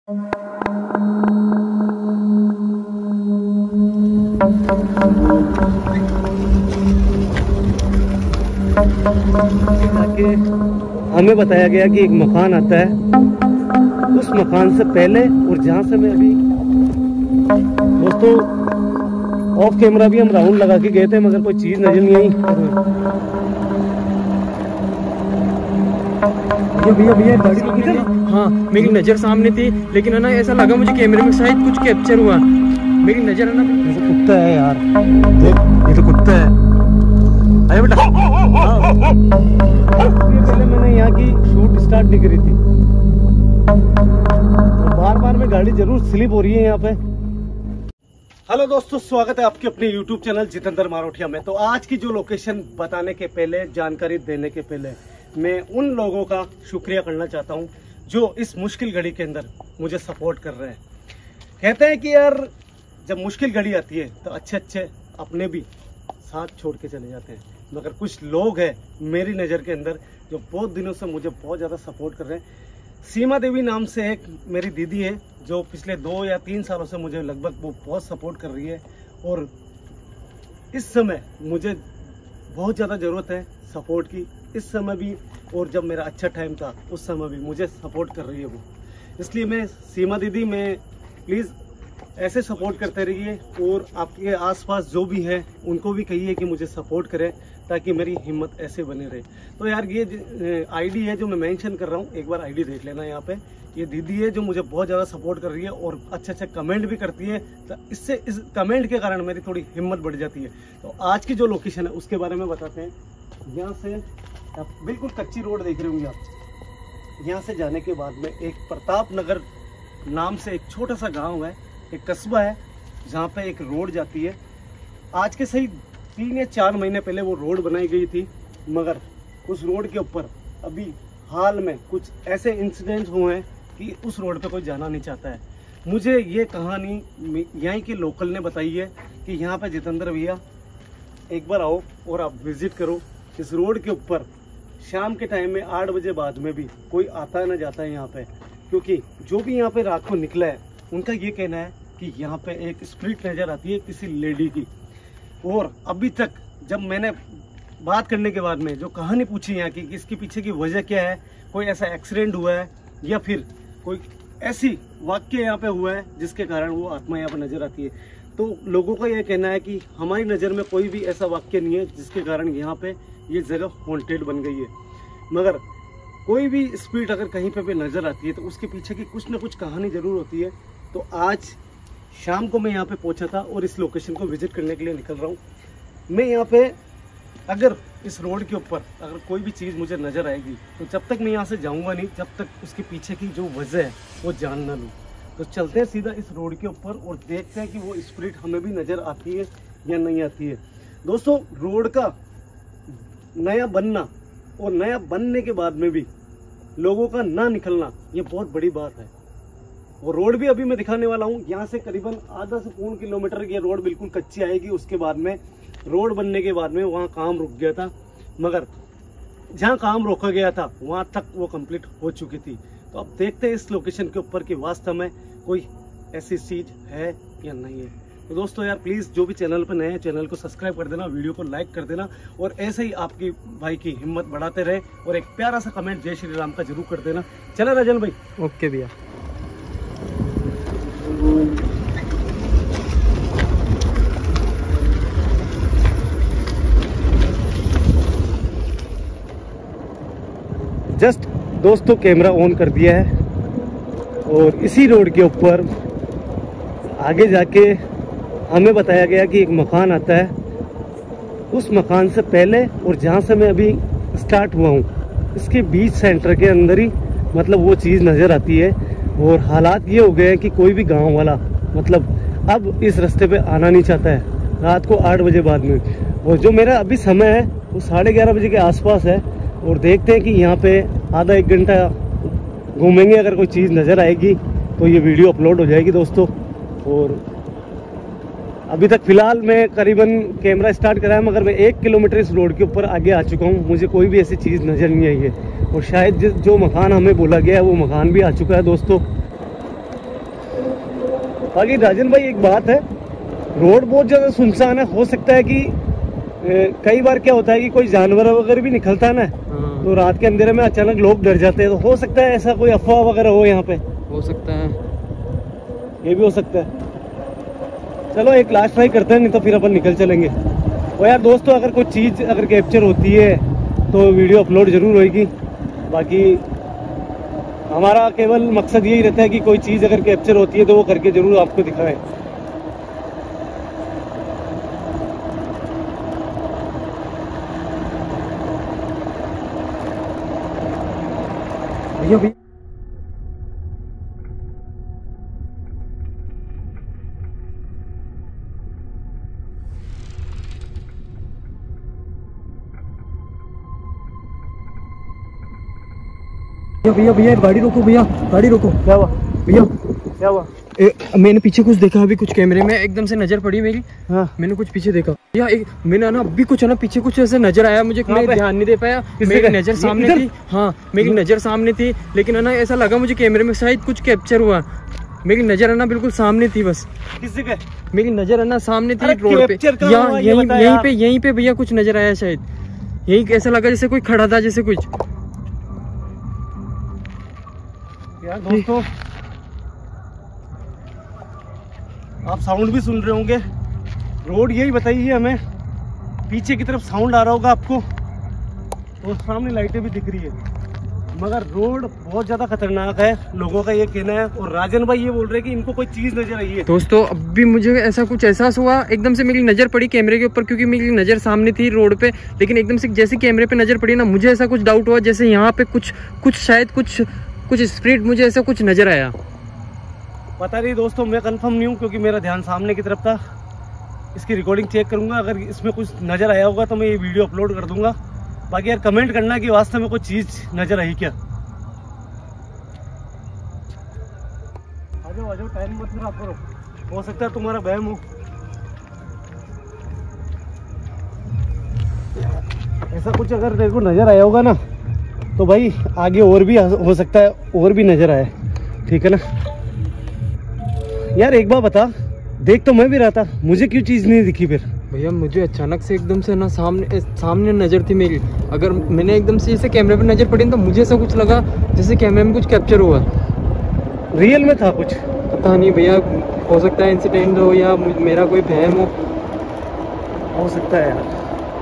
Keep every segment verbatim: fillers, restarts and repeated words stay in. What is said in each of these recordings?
हमें बताया गया कि एक मकान आता है, उस मकान से पहले और जहाँ से मैं अभी दोस्तों ऑफ कैमरा भी हम राउंड लगा के गए थे, मगर कोई चीज नजर नहीं आई। ये भैया भैया गाड़ी तो किधर? हाँ मेरी नजर सामने थी, लेकिन है ना ऐसा लगा मुझे कैमरे में शायद कुछ कैप्चर हुआ। मेरी नजर है ना, ये तो कुत्ता है यार, देख ये तो कुत्ता है। अरे बेटा हाँ। पहले मैंने यहाँ की शूट स्टार्ट नहीं करी थी, तो बार बार में गाड़ी जरूर स्लिप हो रही है यहाँ पे। हेलो दोस्तों, स्वागत है आपके अपने यूट्यूब चैनल जितेंद्र मारोठिया में। तो आज की जो लोकेशन बताने के पहले, जानकारी देने के पहले, मैं उन लोगों का शुक्रिया करना चाहता हूं जो इस मुश्किल घड़ी के अंदर मुझे सपोर्ट कर रहे हैं। कहते हैं कि यार जब मुश्किल घड़ी आती है तो अच्छे अच्छे अपने भी साथ छोड़ के चले जाते हैं, मगर कुछ लोग हैं मेरी नज़र के अंदर जो बहुत दिनों से मुझे बहुत ज़्यादा सपोर्ट कर रहे हैं। सीमा देवी नाम से एक मेरी दीदी है जो पिछले दो या तीन सालों से मुझे लगभग वो बहुत सपोर्ट कर रही है, और इस समय मुझे बहुत ज़्यादा ज़रूरत है सपोर्ट की। इस समय भी और जब मेरा अच्छा टाइम था उस समय भी मुझे सपोर्ट कर रही है वो। इसलिए मैं सीमा दीदी में प्लीज़ ऐसे सपोर्ट करते रहिए, और आपके आसपास जो भी हैं उनको भी कहिए कि मुझे सपोर्ट करें ताकि मेरी हिम्मत ऐसे बने रहे। तो यार ये आईडी है जो मैं मेंशन कर रहा हूँ, एक बार आईडी देख लेना। यहाँ पे ये दीदी है जो मुझे बहुत ज़्यादा सपोर्ट कर रही है और अच्छे अच्छे कमेंट भी करती है, तो इससे इस कमेंट के कारण मेरी थोड़ी हिम्मत बढ़ जाती है। तो आज की जो लोकेशन है उसके बारे में बताते हैं। यहाँ से आप बिल्कुल कच्ची रोड देख रहे होंगे आप। यहाँ से जाने के बाद में एक प्रताप नगर नाम से एक छोटा सा गाँव है, एक कस्बा है, जहाँ पे एक रोड जाती है। आज के सही तीन या चार महीने पहले वो रोड बनाई गई थी, मगर उस रोड के ऊपर अभी हाल में कुछ ऐसे इंसिडेंट हुए हैं कि उस रोड पे कोई जाना नहीं चाहता है। मुझे ये कहानी यहीं के लोकल ने बताई है कि यहाँ पे जितेंद्र भैया एक बार आओ और आप विजिट करो। इस रोड के ऊपर शाम के टाइम में आठ बजे बाद में भी कोई आता ना जाता है यहाँ पे, क्योंकि जो भी यहाँ पे रात को निकला है उनका ये कहना है कि यहाँ पे एक स्प्रिट नजर आती है किसी लेडी की। और अभी तक जब मैंने बात करने के बाद में जो कहानी पूछी यहाँ की कि इसके पीछे की वजह क्या है, कोई ऐसा एक्सीडेंट हुआ है या फिर कोई ऐसी वाक्य यहाँ पे हुआ है जिसके कारण वो आत्मा यहाँ पे नजर आती है, तो लोगों का यह कहना है कि हमारी नज़र में कोई भी ऐसा वाक्य नहीं है जिसके कारण यहाँ पे ये जगह हॉन्टेड बन गई है। मगर कोई भी स्पिरिट अगर कहीं पे भी नज़र आती है तो उसके पीछे की कुछ ना कुछ कहानी ज़रूर होती है। तो आज शाम को मैं यहाँ पे पहुँचा था और इस लोकेशन को विजिट करने के लिए निकल रहा हूँ। मैं यहाँ पे अगर इस रोड के ऊपर अगर कोई भी चीज़ मुझे नज़र आएगी तो जब तक मैं यहाँ से जाऊँगा नहीं, जब तक उसके पीछे की जो वजह है वो जान ना लूँ। तो चलते हैं सीधा इस रोड के ऊपर और देखते हैं कि वो स्पिरिट हमें भी नज़र आती है या नहीं आती है। दोस्तों, रोड का नया बनना और नया बनने के बाद में भी लोगों का ना निकलना, ये बहुत बड़ी बात है। वो रोड भी अभी मैं दिखाने वाला हूँ। यहाँ से करीबन आधा से पौन किलोमीटर ये रोड बिल्कुल कच्ची आएगी। उसके बाद में रोड बनने के बाद में वहाँ काम रुक गया था, मगर जहाँ काम रोका गया था वहाँ तक वो कंप्लीट हो चुकी थी। तो अब देखते हैं इस लोकेशन के ऊपर कि वास्तव में कोई ऐसी चीज़ है या नहीं है। तो दोस्तों यार प्लीज़ जो भी चैनल पर नए हैं चैनल को सब्सक्राइब कर देना, वीडियो को लाइक कर देना, और ऐसे ही आपकी भाई की हिम्मत बढ़ाते रहे, और एक प्यारा सा कमेंट जय श्री राम का जरूर कर देना। चले राजन भाई। ओके भैया। जस्ट दोस्तों कैमरा ऑन कर दिया है, और इसी रोड के ऊपर आगे जाके हमें बताया गया कि एक मकान आता है। उस मकान से पहले और जहाँ से मैं अभी स्टार्ट हुआ हूँ इसके बीच सेंटर के अंदर ही मतलब वो चीज़ नज़र आती है। और हालात ये हो गए हैं कि कोई भी गांव वाला मतलब अब इस रास्ते पे आना नहीं चाहता है रात को आठ बजे बाद में। और जो मेरा अभी समय है वो साढ़े ग्यारह बजे के आसपास है, और देखते हैं कि यहाँ पे आधा एक घंटा घूमेंगे। अगर कोई चीज़ नज़र आएगी तो ये वीडियो अपलोड हो जाएगी दोस्तों। और अभी तक फ़िलहाल मैं करीबन कैमरा स्टार्ट कराया, मगर मैं एक किलोमीटर इस रोड के ऊपर आगे आ चुका हूँ। मुझे कोई भी ऐसी चीज़ नज़र नहीं आई है, और शायद जो मकान हमें बोला गया है वो मकान भी आ चुका है दोस्तों। बाकी राजन भाई एक बात है, रोड बहुत ज्यादा सुनसान है, हो सकता है कि ए, कई बार क्या होता है कि कोई जानवर वगैरह भी निकलता है ना, तो रात के अंधेरे में अचानक लोग डर जाते हैं, तो हो सकता है ऐसा कोई अफवाह वगैरह हो यहाँ पे, हो सकता है, ये भी हो सकता है। चलो एक लास्ट ट्राई करते हैं, नहीं तो फिर अपन निकल चलेंगे। और यार दोस्तों, अगर कोई चीज़ अगर कैप्चर होती है तो वीडियो अपलोड जरूर होगी। बाकी हमारा केवल मकसद यही रहता है कि कोई चीज़ अगर कैप्चर होती है तो वो करके जरूर आपको दिखाएं। भैया भैया भैया भैया गाड़ी रोको भैया, गाड़ी रोको। क्या हुआ भैया क्या हुआ? ए, मैंने पीछे कुछ देखा, अभी कुछ कैमरे में एकदम से नजर पड़ी मेरी। हाँ। मैंने कुछ पीछे देखा भैया, एक मैंने ना अभी कुछ है ना पीछे कुछ ऐसे नजर आया मुझे, मैं ध्यान नहीं दे पाया, मेरी नजर सामने थी। हाँ मेरी नजर सामने थी, लेकिन है ना ऐसा लगा मुझे कैमरे में शायद कुछ कैप्चर हुआ। मेरी नजर है ना बिल्कुल सामने थी, बस किस जगह? मेरी नजर है ना सामने थी रोड पे, यहाँ यहीं यहीं पे यहीं पे भैया कुछ नजर आया शायद, यही ऐसा लगा जैसे कोई खड़ा था, जैसे कुछ। यार दोस्तों, आप साउंड भी सुन रहे होंगे, रोड यही बताइए हमें, पीछे की तरफ साउंड आ रहा होगा आपको, और सामने लाइटें भी दिख रही है, मगर रोड बहुत ज्यादा खतरनाक है, लोगों का ये कहना है। और राजन भाई ये बोल रहे हैं कि इनको कोई चीज नजर आई है। दोस्तों अभी मुझे ऐसा कुछ एहसास हुआ, एकदम से मेरी नजर पड़ी कैमरे के ऊपर, क्योंकि मेरी नजर सामने थी रोड पे, लेकिन एकदम से जैसे कैमरे पे नजर पड़ी ना, मुझे ऐसा कुछ डाउट हुआ जैसे यहाँ पे कुछ कुछ शायद कुछ कुछ स्प्रिट, मुझे ऐसा कुछ नजर आया। पता नहीं दोस्तों, मैं कंफर्म नहीं हूँ क्योंकि मेरा ध्यान सामने की तरफ था। इसकी रिकॉर्डिंग चेक करूंगा, अगर इसमें कुछ नजर आया होगा तो मैं ये वीडियो अपलोड कर दूंगा। बाकी यार कमेंट करना कि वास्तव में कोई चीज नजर आई क्या। आ जाओ आ जाओ, टाइम मत खराब करो, हो सकता है तुम्हारा बहम हो। ऐसा कुछ अगर देखो नजर आया होगा ना, तो भाई आगे और भी हो सकता है, और भी नजर आए, ठीक है ना। यार एक बार बता, देख तो मैं भी रहा था, मुझे क्यों चीज नहीं दिखी फिर? भैया मुझे अचानक से एकदम से ना सामने सामने नजर थी मेरी, अगर मैंने एकदम से जैसे कैमरे पे नजर पड़ी तो मुझे ऐसा कुछ लगा जैसे कैमरे में कुछ कैप्चर हुआ। रियल में था कुछ? पता नहीं भैया, हो सकता है इंसिडेंट हो या मेरा कोई वहम हो हो सकता है यार।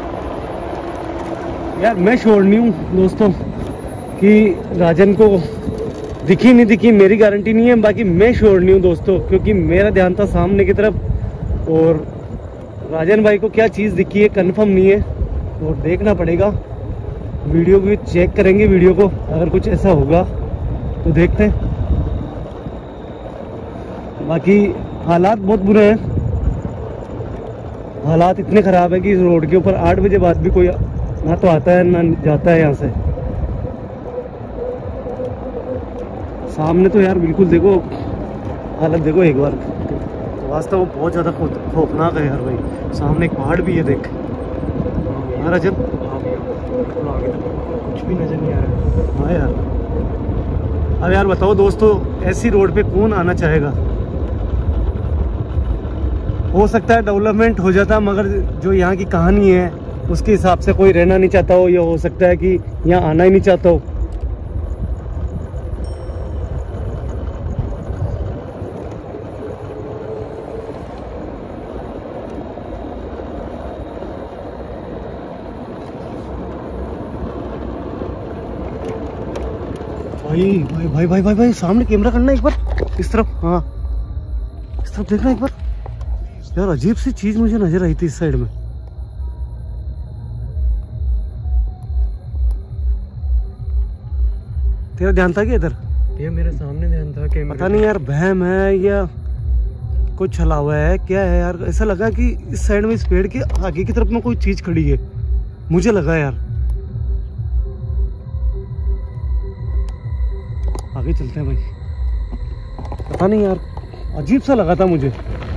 यार मैं श्योर नहीं हूँ दोस्तों कि राजन को दिखी नहीं दिखी, मेरी गारंटी नहीं है। बाकी मैं श्योर नहीं हूँ दोस्तों, क्योंकि मेरा ध्यान था सामने की तरफ, और राजन भाई को क्या चीज़ दिखी है कंफर्म नहीं है, तो देखना पड़ेगा। वीडियो भी चेक करेंगे, वीडियो को अगर कुछ ऐसा होगा तो देखते हैं। बाकी हालात बहुत बुरे हैं, हालात इतने ख़राब है कि इस रोड के ऊपर आठ बजे बाद भी कोई ना तो आता है ना जाता है यहाँ से। सामने तो यार बिल्कुल देखो, हालत देखो एक बार, वास्तव में बहुत ज़्यादा खौफनाक है यार भाई। सामने एक पहाड़ भी है, देख यार, जब कुछ भी नजर नहीं आ रहा। हाँ यार, अब यार बताओ दोस्तों, ऐसी रोड पे कौन आना चाहेगा? हो सकता है डेवलपमेंट हो जाता, मगर जो यहाँ की कहानी है उसके हिसाब से कोई रहना नहीं चाहता हो, या हो सकता है कि यहाँ आना ही नहीं चाहता हो। भाई भाई भाई भाई भाई भाई सामने कैमरा करना एक बार, इस तरफ, हाँ इस तरफ देखना एक बार। यार अजीब सी चीज मुझे नजर आई थी इस साइड में। तेरा ध्यान था क्या इधर? ये मेरे सामने ध्यान था कैमरे। पता नहीं यार, बहम है या कुछ छला हुआ है, क्या है यार? ऐसा लगा कि इस साइड में, इस पेड़ के आगे की तरफ में कोई चीज खड़ी है, मुझे लगा यार। आगे चलते हैं भाई, पता नहीं यार, अजीब सा लगा था मुझे।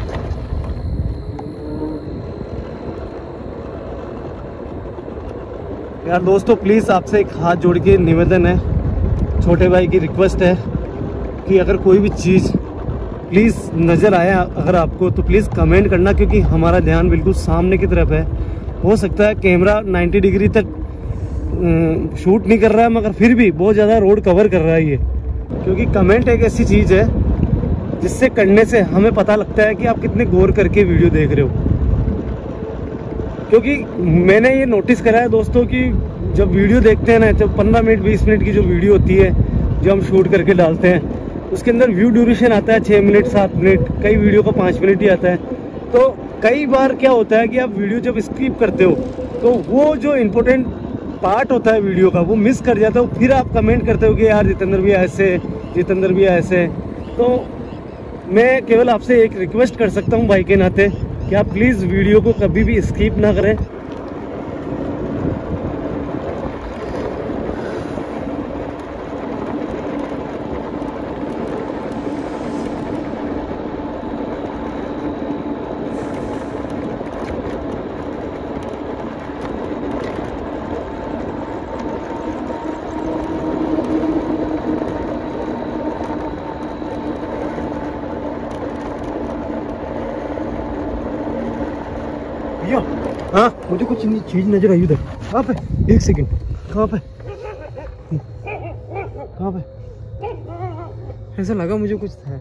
यार दोस्तों प्लीज आपसे एक हाथ जोड़ के निवेदन है, छोटे भाई की रिक्वेस्ट है कि अगर कोई भी चीज़ प्लीज़ नज़र आया अगर आपको तो प्लीज़ कमेंट करना, क्योंकि हमारा ध्यान बिल्कुल सामने की तरफ है। हो सकता है कैमरा नब्बे डिग्री तक शूट नहीं कर रहा है, मगर फिर भी बहुत ज़्यादा रोड कवर कर रहा है ये। क्योंकि कमेंट एक ऐसी चीज़ है जिससे करने से हमें पता लगता है कि आप कितने गौर करके वीडियो देख रहे हो। क्योंकि मैंने ये नोटिस करा है दोस्तों कि जब वीडियो देखते हैं ना, जब पंद्रह मिनट बीस मिनट की जो वीडियो होती है जो हम शूट करके डालते हैं, उसके अंदर व्यू ड्यूरेशन आता है छः मिनट सात मिनट, कई वीडियो का पाँच मिनट ही आता है। तो कई बार क्या होता है कि आप वीडियो जब स्किप करते हो तो वो जो इम्पोर्टेंट पार्ट होता है वीडियो का वो मिस कर जाता हो। फिर आप कमेंट करते हो कि यार जितेंद्र भैया ऐसे, जितेंद्र भैया ऐसे। तो मैं केवल आपसे एक रिक्वेस्ट कर सकता हूँ भाई के नाते कि आप प्लीज़ वीडियो को कभी भी स्किप ना करें। हाँ, मुझे कुछ चीज नजर आई उधर। कहाँ पे? एक सेकंड, कहाँ पे? कहाँ पे? ऐसा लगा मुझे कुछ था।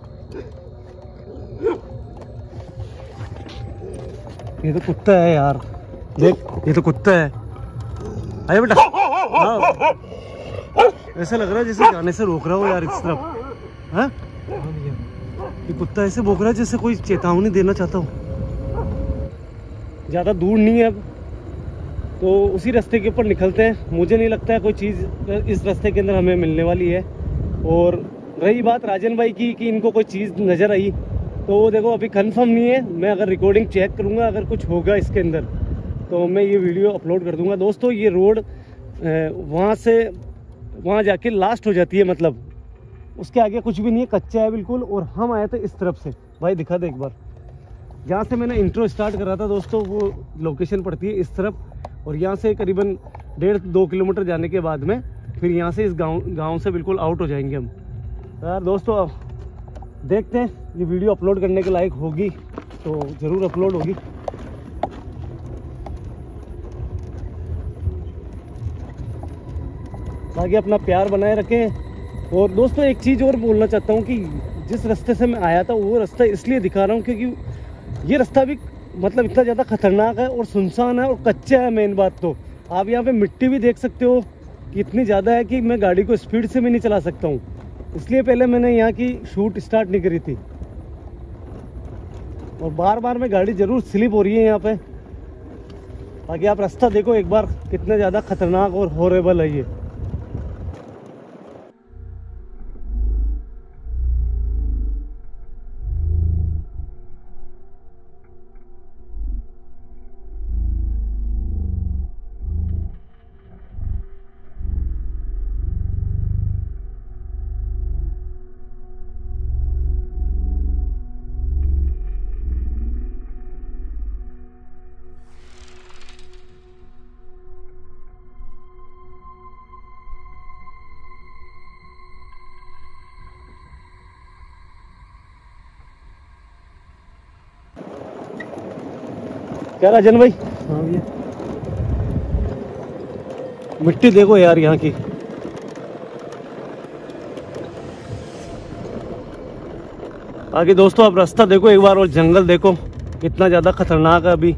ये तो कुत्ता है यार, देख ये तो कुत्ता है। आया बेटा। हाँ, ऐसा लग रहा है जैसे जाने से रोक रहा हो यार इस तरफ। हाँ, ये कुत्ता ऐसे भौंक रहा है जैसे कोई चेतावनी देना चाहता हो। ज़्यादा दूर नहीं है अब, तो उसी रास्ते के ऊपर निकलते हैं। मुझे नहीं लगता है कोई चीज़ इस रास्ते के अंदर हमें मिलने वाली है। और रही बात राजन भाई की कि इनको कोई चीज़ नज़र आई, तो देखो अभी कंफर्म नहीं है। मैं अगर रिकॉर्डिंग चेक करूँगा, अगर कुछ होगा इसके अंदर तो मैं ये वीडियो अपलोड कर दूँगा। दोस्तों ये रोड वहाँ से वहाँ जाके लास्ट हो जाती है, मतलब उसके आगे कुछ भी नहीं है, कच्चा है बिल्कुल। और हम आए थे इस तरफ से। भाई दिखा दे एक बार, जहाँ से मैंने इंट्रो स्टार्ट करा था दोस्तों वो लोकेशन पड़ती है इस तरफ। और यहाँ से करीबन डेढ़ दो किलोमीटर जाने के बाद में फिर यहाँ से इस गांव गांव से बिल्कुल आउट हो जाएंगे हम। यार दोस्तों अब देखते हैं, ये वीडियो अपलोड करने के लायक होगी तो ज़रूर अपलोड होगी। बाकी अपना प्यार बनाए रखें। और दोस्तों एक चीज़ और बोलना चाहता हूँ कि जिस रास्ते से मैं आया था वो रास्ता इसलिए दिखा रहा हूँ क्योंकि ये रास्ता भी मतलब इतना ज़्यादा खतरनाक है और सुनसान है और कच्चा है। मेन बात तो आप यहाँ पे मिट्टी भी देख सकते हो कि इतनी ज़्यादा है कि मैं गाड़ी को स्पीड से भी नहीं चला सकता हूँ। इसलिए पहले मैंने यहाँ की शूट स्टार्ट नहीं करी थी। और बार बार में गाड़ी ज़रूर स्लिप हो रही है यहाँ पे। बाकी आप रास्ता देखो एक बार, कितना ज़्यादा खतरनाक और हॉरेबल है ये। क्या राजन भाई? हाँ भैया, मिट्टी देखो यार यहाँ की। आगे दोस्तों आप रास्ता देखो एक बार और जंगल देखो कितना ज़्यादा खतरनाक है अभी।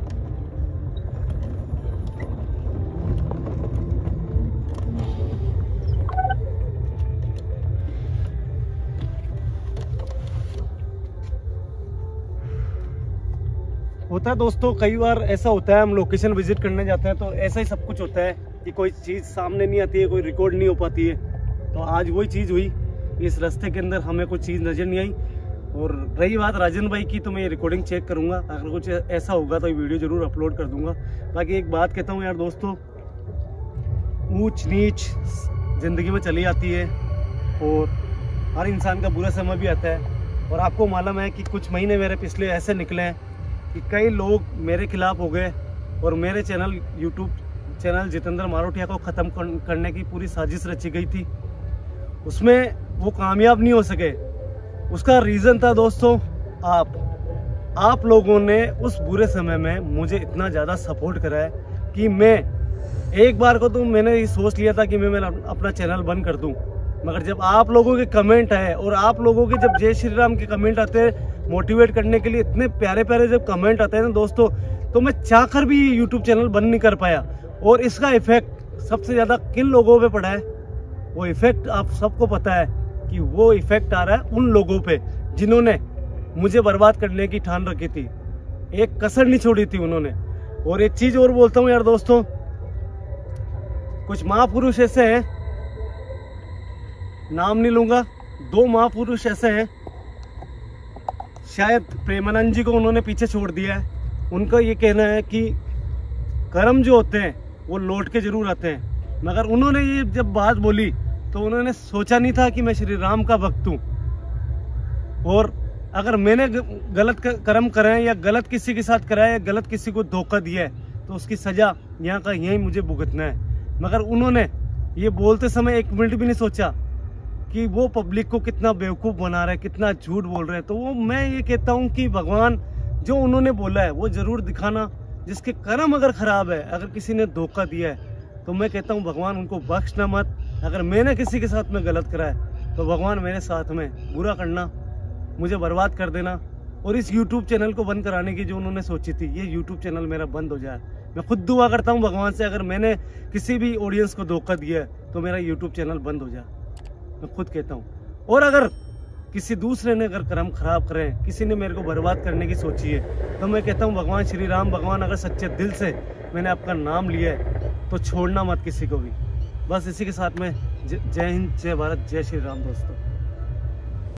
होता है दोस्तों, कई बार ऐसा होता है हम लोकेशन विजिट करने जाते हैं तो ऐसा ही सब कुछ होता है कि कोई चीज़ सामने नहीं आती है, कोई रिकॉर्ड नहीं हो पाती है। तो आज वही चीज़ हुई, इस रास्ते के अंदर हमें कोई चीज़ नज़र नहीं आई। और रही बात राजन भाई की, तो मैं ये रिकॉर्डिंग चेक करूँगा, अगर कुछ ऐसा होगा तो ये वीडियो ज़रूर अपलोड कर दूँगा। बाकी एक बात कहता हूँ यार दोस्तों, ऊंच नीच ज़िंदगी में चली आती है और हर इंसान का बुरा समय भी आता है। और आपको मालूम है कि कुछ महीने मेरे पिछले ऐसे निकले हैं कि कई लोग मेरे खिलाफ हो गए और मेरे channel YouTube channel Jitendra Marothiya को ख़त्म करने की पूरी साजिश रची गई थी। उसमें वो कामयाब नहीं हो सके उसका रीज़न था दोस्तों आप आप लोगों ने उस बुरे समय में मुझे इतना ज़्यादा सपोर्ट करा है कि मैं एक बार को तो मैंने ये सोच लिया था कि मैं मेरा अपना चैनल बंद कर दूं, मगर जब आप लोगों के कमेंट आए और आप लोगों के जब जय श्री राम के कमेंट आते हैं मोटिवेट करने के लिए, इतने प्यारे प्यारे जब कमेंट आते हैं ना दोस्तों, तो मैं चाहकर भी यूट्यूब चैनल बंद नहीं कर पाया। और इसका इफेक्ट सबसे ज़्यादा किन लोगों पे पड़ा है, वो इफेक्ट आप सबको पता है कि वो इफेक्ट आ रहा है उन लोगों पे जिन्होंने मुझे बर्बाद करने की ठान रखी थी, एक कसर नहीं छोड़ी थी उन्होंने। और एक चीज़ और बोलता हूँ यार दोस्तों, कुछ महापुरुष ऐसे हैं, नाम नहीं लूँगा, दो महापुरुष ऐसे हैं, शायद प्रेमानंद जी को उन्होंने पीछे छोड़ दिया है। उनका ये कहना है कि कर्म जो होते हैं वो लौट के जरूर आते हैं, मगर उन्होंने ये जब बात बोली तो उन्होंने सोचा नहीं था कि मैं श्री राम का भक्त हूँ, और अगर मैंने गलत कर्म कराए या गलत किसी के साथ कराया या गलत किसी को धोखा दिया है तो उसकी सजा यहाँ का यहीं मुझे भुगतना है। मगर उन्होंने ये बोलते समय एक मिनट भी नहीं सोचा कि वो पब्लिक को कितना बेवकूफ़ बना रहा है, कितना झूठ बोल रहे हैं। तो वो मैं ये कहता हूँ कि भगवान जो उन्होंने बोला है वो ज़रूर दिखाना, जिसके कर्म अगर ख़राब है, अगर किसी ने धोखा दिया है तो मैं कहता हूँ भगवान उनको बख्शना मत। अगर मैंने किसी के साथ में गलत करा है तो भगवान मेरे साथ में बुरा करना, मुझे बर्बाद कर देना। और इस यूट्यूब चैनल को बंद कराने की जो उन्होंने सोची थी, ये यूट्यूब चैनल मेरा बंद हो जाए। मैं खुद दुआ करता हूँ भगवान से, अगर मैंने किसी भी ऑडियंस को धोखा दिया है तो मेरा यूट्यूब चैनल बंद हो जाए, मैं खुद कहता हूँ। और अगर किसी दूसरे ने अगर कर्म खराब करे, किसी ने मेरे को बर्बाद करने की सोची है, तो मैं कहता हूँ भगवान श्री राम, भगवान अगर सच्चे दिल से मैंने आपका नाम लिया है तो छोड़ना मत किसी को भी। बस इसी के साथ में जय हिंद, जय भारत, जय श्री राम दोस्तों।